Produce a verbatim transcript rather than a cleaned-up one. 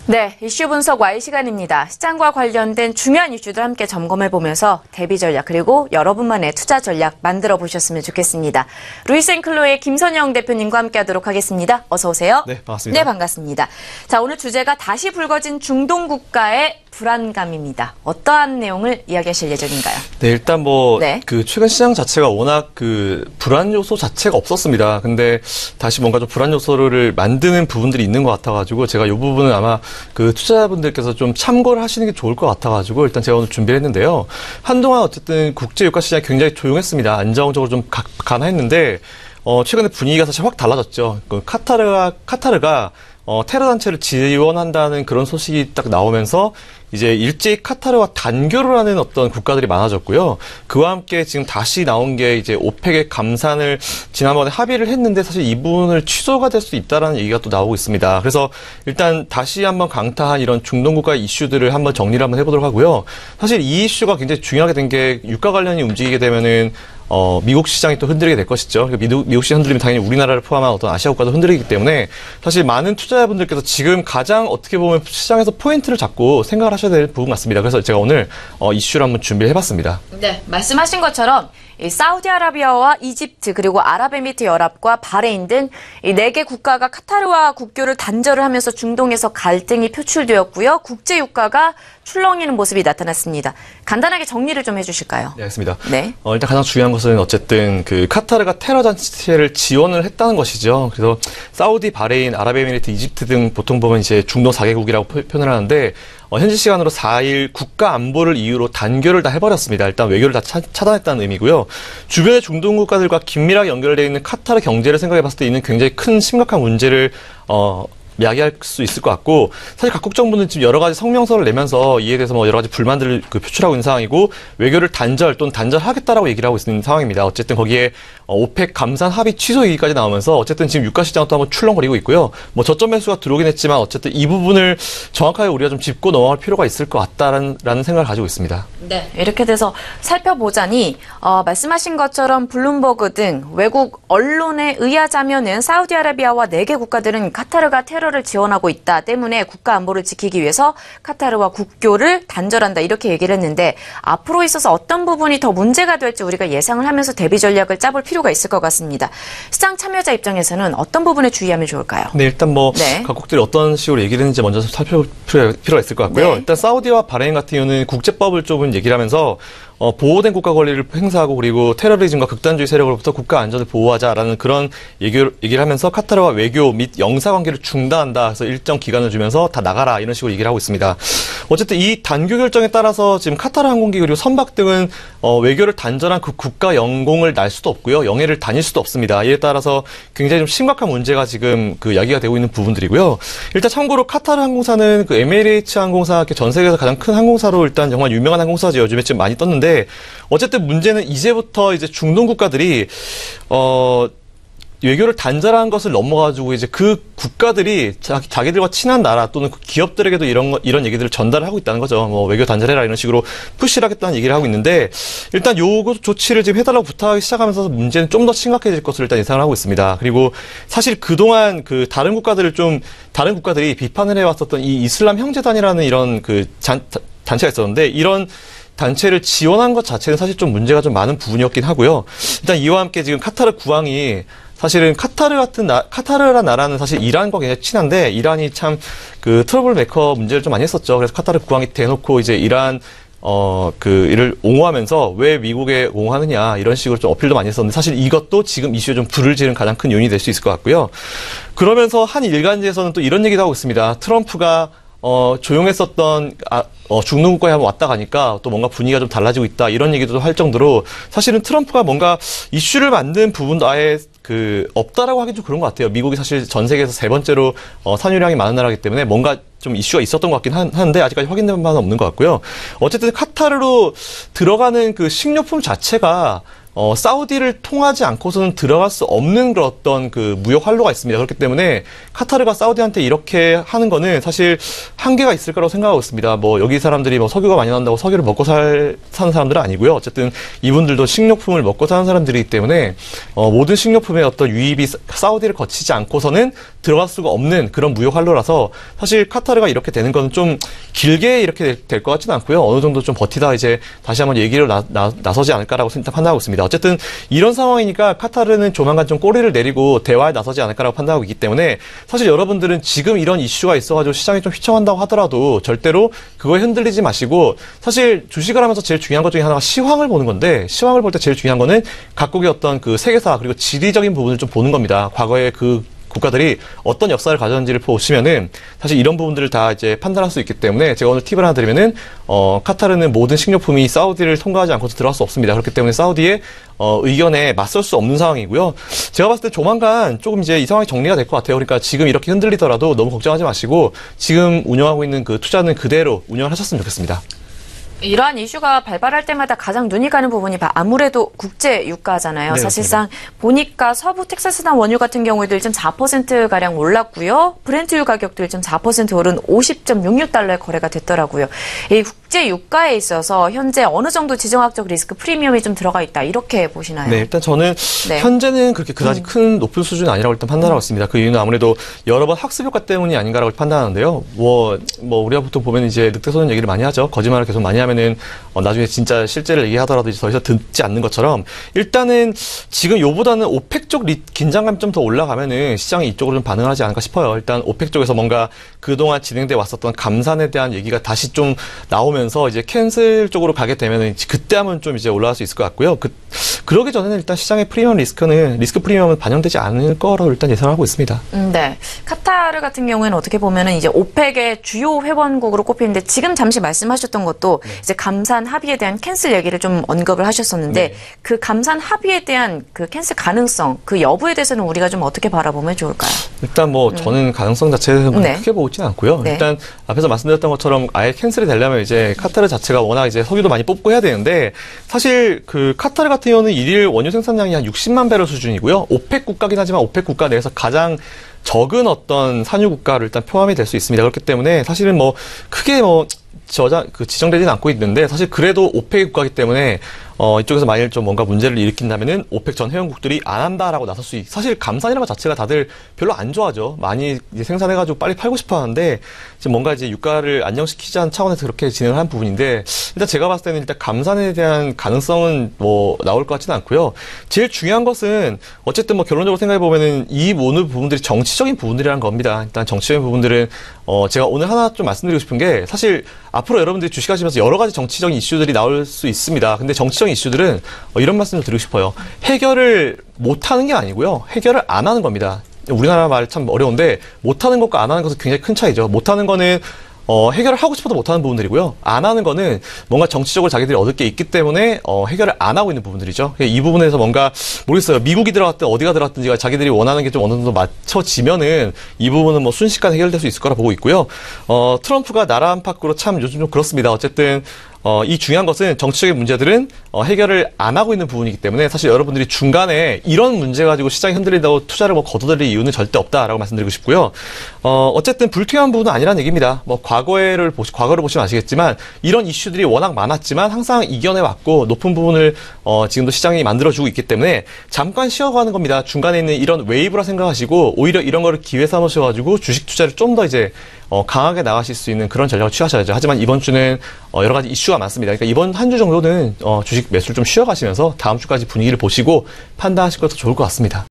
네, 이슈 분석 와이 시간입니다. 시장과 관련된 중요한 이슈들 함께 점검해보면서 대비 전략 그리고 여러분만의 투자 전략 만들어 보셨으면 좋겠습니다. 루이스앤클로의 김선영 대표님과 함께하도록 하겠습니다. 어서 오세요. 네, 반갑습니다. 네, 반갑습니다. 자, 오늘 주제가 다시 불거진 중동 국가의 불안감입니다. 어떠한 내용을 이야기하실 예정인가요? 네, 일단 뭐, 네. 그, 최근 시장 자체가 워낙 그, 불안 요소 자체가 없었습니다. 근데 다시 뭔가 좀 불안 요소를 만드는 부분들이 있는 것 같아가지고, 제가 이 부분은 아마 그 투자자분들께서 좀 참고를 하시는 게 좋을 것 같아가지고, 일단 제가 오늘 준비를 했는데요. 한동안 어쨌든 국제 유가 시장이 굉장히 조용했습니다. 안정적으로 좀 가, 가능했는데, 어, 최근에 분위기가 사실 확 달라졌죠. 그 카타르가, 카타르가, 어, 테러 단체를 지원한다는 그런 소식이 딱 나오면서 이제 일제히 카타르와 단교를 하는 어떤 국가들이 많아졌고요. 그와 함께 지금 다시 나온 게 이제 오펙의 감산을 지난번에 합의를 했는데 사실 이 부분을 취소가 될 수 있다라는 얘기가 또 나오고 있습니다. 그래서 일단 다시 한번 강타한 이런 중동 국가 이슈들을 한번 정리를 한번 해보도록 하고요. 사실 이 이슈가 굉장히 중요하게 된 게 유가 관련이 움직이게 되면은 어, 미국 시장이 또 흔들리게 될 것이죠. 미국, 미국 시장 흔들리면 당연히 우리나라를 포함한 어떤 아시아 국가도 흔들리기 때문에 사실 많은 투자자분들께서 지금 가장 어떻게 보면 시장에서 포인트를 잡고 생각을 하셔야 될 부분 같습니다. 그래서 제가 오늘 어, 이슈를 한번 준비를 해봤습니다. 네, 말씀하신 것처럼 이 사우디아라비아와 이집트 그리고 아랍에미리트 연합과 바레인 등 이 네 개 국가가 카타르와 국교를 단절을 하면서 중동에서 갈등이 표출되었고요. 국제 유가가 출렁이는 모습이 나타났습니다. 간단하게 정리를 좀 해주실까요? 네, 알겠습니다. 네. 어, 일단 가장 중요한 것은 어쨌든 그 카타르가 테러 단체를 지원을 했다는 것이죠. 그래서 사우디, 바레인, 아랍에미리트, 이집트 등 보통 보면 이제 중동 사 개국이라고 표현을 하는데 어, 현지 시간으로 사 일 국가 안보를 이유로 단결을 다 해버렸습니다. 일단 외교를 다 차, 차단했다는 의미고요. 주변의 중동 국가들과 긴밀하게 연결되어 있는 카타르 경제를 생각해 봤을 때 있는 굉장히 큰 심각한 문제를 어, 이야기할 수 있을 것 같고, 사실 각국 정부는 지금 여러 가지 성명서를 내면서 이에 대해서 뭐 여러 가지 불만들을 그 표출하고 있는 상황이고, 외교를 단절 또는 단절하겠다라고 얘기를 하고 있는 상황입니다. 어쨌든 거기에 오펙 감산 합의 취소 얘기까지 나오면서 어쨌든 지금 유가 시장은 또 한번 출렁거리고 있고요. 뭐 저점 매수가 들어오긴 했지만 어쨌든 이 부분을 정확하게 우리가 좀 짚고 넘어갈 필요가 있을 것 같다라는 라는 생각을 가지고 있습니다. 네, 이렇게 돼서 살펴보자니 어, 말씀하신 것처럼 블룸버그 등 외국 언론에 의하자면은 사우디아라비아와 네 개 국가들은 카타르가 테러를 지원하고 있다 때문에 국가 안보를 지키기 위해서 카타르와 국교를 단절한다 이렇게 얘기를 했는데, 앞으로 있어서 어떤 부분이 더 문제가 될지 우리가 예상을 하면서 대비 전략을 짜볼 필요가 있을 것 같습니다. 시장 참여자 입장에서는 어떤 부분에 주의하면 좋을까요? 네, 일단 뭐 네. 각국들이 어떤 식으로 얘기를 했는지 먼저 살펴볼 필요가 있을 것 같고요. 네. 일단 사우디와 바레인 같은 경우는 국제법을 조금 얘기를 하면서 어, 보호된 국가 권리를 행사하고 그리고 테러리즘과 극단주의 세력으로부터 국가 안전을 보호하자라는 그런 얘기를, 얘기를 하면서 카타르와 외교 및 영사 관계를 중단한다. 그래서 일정 기간을 주면서 다 나가라 이런 식으로 얘기를 하고 있습니다. 어쨌든 이 단교 결정에 따라서 지금 카타르 항공기 그리고 선박 등은 어, 외교를 단절한 그 국가 영공을 날 수도 없고요. 영해를 다닐 수도 없습니다. 이에 따라서 굉장히 좀 심각한 문제가 지금 그 야기가 되고 있는 부분들이고요. 일단 참고로 카타르 항공사는 그 에미레이츠 항공사 전 세계에서 가장 큰 항공사로 일단 정말 유명한 항공사죠. 요즘에 좀 많이 떴는데, 어쨌든 문제는 이제부터 이제 중동 국가들이 어 외교를 단절한 것을 넘어가지고 이제 그 국가들이 자기, 자기들과 친한 나라 또는 그 기업들에게도 이런 거, 이런 얘기들을 전달을 하고 있다는 거죠. 뭐 외교 단절해라 이런 식으로 푸시를 하겠다는 얘기를 하고 있는데, 일단 요 조치를 지금 해달라고 부탁하기 시작하면서 문제는 좀 더 심각해질 것으로 일단 예상을 하고 있습니다. 그리고 사실 그동안 그 다른 국가들을 좀 다른 국가들이 비판을 해왔었던 이 이슬람 형제단이라는 이런 그 잔, 단체가 있었는데, 이런 단체를 지원한 것 자체는 사실 좀 문제가 좀 많은 부분이었긴 하고요. 일단 이와 함께 지금 카타르 국왕이 사실은 카타르 같은 나, 카타르라는 나라는 사실 이란과 굉장히 친한데, 이란이 참 그 트러블 메이커 문제를 좀 많이 했었죠. 그래서 카타르 국왕이 대놓고 이제 이란 어, 그, 이를 옹호하면서 왜 미국에 옹호하느냐, 이런 식으로 좀 어필도 많이 했었는데, 사실 이것도 지금 이슈에 좀 불을 지른 가장 큰 요인이 될 수 있을 것 같고요. 그러면서 한 일간지에서는 또 이런 얘기도 하고 있습니다. 트럼프가 어, 조용했었던, 아, 어, 중동 국가에 한번 왔다 가니까 또 뭔가 분위기가 좀 달라지고 있다. 이런 얘기도 할 정도로 사실은 트럼프가 뭔가 이슈를 만든 부분도 아예 그, 없다라고 하긴 좀 그런 것 같아요. 미국이 사실 전 세계에서 세 번째로 어, 산유량이 많은 나라이기 때문에 뭔가 좀 이슈가 있었던 것 같긴 하는데 아직까지 확인된 바는 없는 것 같고요. 어쨌든 카타르로 들어가는 그 식료품 자체가 어, 사우디를 통하지 않고서는 들어갈 수 없는 그런 어떤 그 무역 활로가 있습니다. 그렇기 때문에 카타르가 사우디한테 이렇게 하는 거는 사실 한계가 있을 거라고 생각하고 있습니다. 뭐 여기 사람들이 뭐 석유가 많이 나온다고 석유를 먹고 살, 사는 사람들은 아니고요. 어쨌든 이분들도 식료품을 먹고 사는 사람들이기 때문에 어, 모든 식료품의 어떤 유입이 사우디를 거치지 않고서는 들어갈 수가 없는 그런 무역 활로라서 사실 카타르가 이렇게 되는 건 좀 길게 이렇게 될 것 같지는 않고요. 어느 정도 좀 버티다 이제 다시 한번 얘기를 나, 나, 나서지 않을까라고 일단 판단하고 있습니다. 어쨌든 이런 상황이니까 카타르는 조만간 좀 꼬리를 내리고 대화에 나서지 않을까라고 판단하고 있기 때문에 사실 여러분들은 지금 이런 이슈가 있어가지고 시장이 좀 휘청한다고 하더라도 절대로 그거에 흔들리지 마시고 사실 주식을 하면서 제일 중요한 것 중에 하나가 시황을 보는 건데 시황을 볼 때 제일 중요한 거는 각국의 어떤 그 세계사 그리고 지리적인 부분을 좀 보는 겁니다. 과거에 그 국가들이 어떤 역사를 가졌는지를 보시면은 사실 이런 부분들을 다 이제 판단할 수 있기 때문에 제가 오늘 팁을 하나 드리면은 어 카타르는 모든 식료품이 사우디를 통과하지 않고서 들어갈 수 없습니다. 그렇기 때문에 사우디의 어 의견에 맞설 수 없는 상황이고요. 제가 봤을 때 조만간 조금 이제 이 상황이 정리가 될 것 같아요. 그러니까 지금 이렇게 흔들리더라도 너무 걱정하지 마시고 지금 운영하고 있는 그 투자는 그대로 운영을 하셨으면 좋겠습니다. 이러한 이슈가 발발할 때마다 가장 눈이 가는 부분이 아무래도 국제 유가잖아요. 네, 사실상 보니까 서부 텍사스산 원유 같은 경우에도 일 점 사 퍼센트가량 올랐고요. 브렌트유 가격도 일 점 사 퍼센트 오른 오십 점 육육 달러에 거래가 됐더라고요. 이 국제 유가에 있어서 현재 어느 정도 지정학적 리스크 프리미엄이 좀 들어가 있다. 이렇게 보시나요? 네, 일단 저는 네. 현재는 그렇게 그다지 음. 큰 높은 수준은 아니라고 일단 판단하고 있습니다. 그 이유는 아무래도 여러 번 학습 효과 때문이 아닌가라고 판단하는데요. 뭐, 뭐 우리가 보통 보면 이제 늑대소년 얘기를 많이 하죠. 거짓말을 계속 많이 하면은 어, 나중에 진짜 실제를 얘기하더라도 이제 더 이상 듣지 않는 것처럼 일단은 지금 요보다는 오펙 쪽 리, 긴장감이 좀 더 올라가면은 시장이 이쪽으로 좀 반응하지 않을까 싶어요. 일단 오펙 쪽에서 뭔가 그동안 진행돼 왔었던 감산에 대한 얘기가 다시 좀 나오면서 이제 캔슬 쪽으로 가게 되면은 그때 하면 좀 이제 올라갈 수 있을 것 같고요. 그, 그러기 전에는 일단 시장의 프리미엄 리스크는 리스크 프리미엄은 반영되지 않을 거라고 일단 예상하고 있습니다. 음, 네. 카타르 같은 경우에는 어떻게 보면은 이제 오펙의 주요 회원국으로 꼽히는데 지금 잠시 말씀하셨던 것도 네. 이제 감산 합의에 대한 캔슬 얘기를 좀 언급을 하셨었는데 네. 그 감산 합의에 대한 그 캔슬 가능성, 그 여부에 대해서는 우리가 좀 어떻게 바라보면 좋을까요? 일단 뭐 음. 저는 가능성 자체에서 네. 크게 보지는 않고요. 네. 일단 앞에서 말씀드렸던 것처럼 아예 캔슬이 되려면 이제 카타르 자체가 워낙 이제 석유도 많이 뽑고 해야 되는데 사실 그 카타르 같은 경우는 일일 원유 생산량이 한 육십만 배럴 수준이고요. 오펙 국가긴 하지만 오펙 국가 내에서 가장 적은 어떤 산유 국가로 일단 포함이 될 수 있습니다. 그렇기 때문에 사실은 뭐 크게 뭐 저자 그 지정되지는 않고 있는데 사실 그래도 오펙 국가이기 때문에 어 이쪽에서 만일 좀 뭔가 문제를 일으킨다면은 오펙 전 회원국들이 안 한다라고 나설 수 있. 사실 감산이라는 것 자체가 다들 별로 안 좋아하죠. 많이 이제 생산해가지고 빨리 팔고 싶어하는데 지금 뭔가 이제 유가를 안정시키자는 차원에서 그렇게 진행을 한 부분인데 일단 제가 봤을 때는 일단 감산에 대한 가능성은 뭐 나올 것 같지는 않고요. 제일 중요한 것은 어쨌든 뭐 결론적으로 생각해 보면은 이 모든 부분들이 정치적인 부분들이라는 겁니다. 일단 정치적인 부분들은 어 제가 오늘 하나 좀 말씀드리고 싶은 게 사실 앞으로 여러분들이 주식하시면서 여러 가지 정치적인 이슈들이 나올 수 있습니다. 근데 정치적인 이슈들은 어, 이런 말씀을 드리고 싶어요. 해결을 못하는 게 아니고요. 해결을 안 하는 겁니다. 우리나라 말 참 어려운데 못하는 것과 안 하는 것은 굉장히 큰 차이죠. 못하는 거는 어, 해결을 하고 싶어도 못하는 부분들이고요. 안 하는 거는 뭔가 정치적으로 자기들이 얻을 게 있기 때문에 어, 해결을 안 하고 있는 부분들이죠. 이 부분에서 뭔가 모르겠어요. 미국이 들어갔든 어디가 들어갔든지가 자기들이 원하는 게 좀 어느 정도 맞춰지면은 이 부분은 뭐 순식간에 해결될 수 있을 거라 보고 있고요. 어, 트럼프가 나라 안팎으로 참 요즘 좀 그렇습니다. 어쨌든 어, 이 중요한 것은 정치적인 문제들은 어, 해결을 안 하고 있는 부분이기 때문에 사실 여러분들이 중간에 이런 문제 가지고 시장이 흔들린다고 투자를 뭐 거둬들일 이유는 절대 없다라고 말씀드리고 싶고요. 어, 어쨌든 불투명한 부분은 아니라는 얘기입니다. 뭐 과거를 보시, 과거를 보시면 아시겠지만 이런 이슈들이 워낙 많았지만 항상 이겨내 왔고 높은 부분을 어, 지금도 시장이 만들어주고 있기 때문에 잠깐 쉬어가는 겁니다. 중간에 있는 이런 웨이브라 생각하시고 오히려 이런 거를 기회 삼으셔가지고 주식 투자를 좀 더 이제 어, 강하게 나가실 수 있는 그런 전략을 취하셔야죠. 하지만 이번 주는 어, 여러 가지 이슈가 많습니다. 그러니까 이번 한 주 정도는 어, 주식 매수를 좀 쉬어가시면서 다음 주까지 분위기를 보시고 판단하실 것도 좋을 것 같습니다.